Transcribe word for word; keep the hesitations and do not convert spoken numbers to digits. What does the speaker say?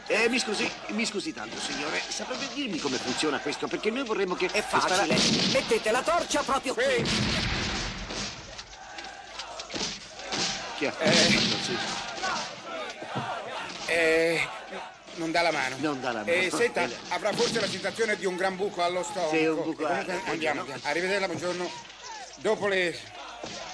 Eh, mi scusi, mi scusi tanto, signore. Saprebbe dirmi come funziona questo? Perché noi vorremmo che... È facile. Spara... Mettete la torcia proprio qui. qui. Chi ha eh... fatto? Eh... Non dà la mano. Non dà la mano. E senta, eh, avrà forse la sensazione di un gran buco allo stomaco. Sì, un buco. Comunque, andiamo. Arrivederla, buongiorno. Dopo le...